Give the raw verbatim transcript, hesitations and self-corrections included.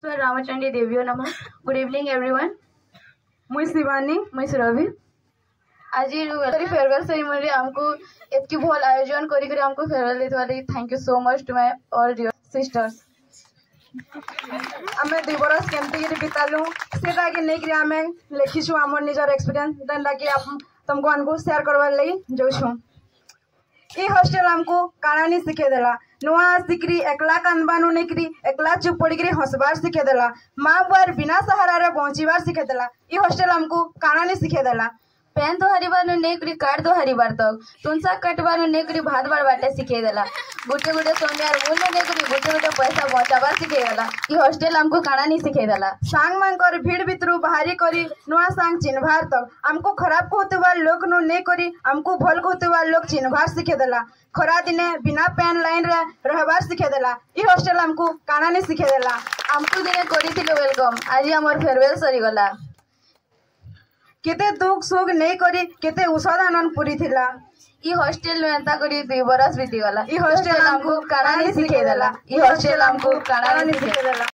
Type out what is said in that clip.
रामचंडी देवियो नमः। Good evening everyone. मुई शिवानी मुई सुरभि। आज फेयरवेल सेरेमनी हमको इतकी भल आयोजन करी करी हमको फेयरवेल देथवा thank you so much to my all dear sisters. आमे दुई बरस केमती बितालु सेटा के नहीं आमे लिखीछु आम निजर एक्सपीरियंस जेनटा कि तुमको आमको शेयर करवार लगी जाऊँ। ये हॉस्टेल हमको कानानी शिखे देला नुआ सिकरी एकला कानबानु नेकरी एकला चुप पड़ी हंसबार शिखे देला माँ बुआर बिना सहारा रे पहुंचीबार शिखे देला। ये हॉस्टेल हमको कानानी शिखे देला पेन तो हरिबार नेकरी काट दो हरिबार तक तुनसा कटबार नेकरी भात बार बाटे सिखे देला गुटे गुटे सोनियार बोल नेकरी गुटे गुटे पैसा बचाबार सिखे देला। ये हॉस्टेल हमको कानानी शिखे देला सांग मांग कर भीड़ भितरू बाहरी करी नुआ सांग चिन्हबार तक हमको खराब कहतेबार लोग नु नहीं करी हमको भल कहतेबार लोग चिन्हबार शिखे देला। खरा दिने बिना पेन लाइन रे रहबार शिखे देला। ये हॉस्टेल हमको कानानी शिखे देला। हमको दिने करिथिलो वेलकम आज हमर फेयरवेल सरी गला केते दुख सुख नहीं करी केते औषध आनंद पूरी थिला। ये हॉस्टेल में एंता करी दुई बरस बीती गला। ये हॉस्टेल हमको कानानी शिखे देला। ये हॉस्टेल हमको कानानी शिखे देला।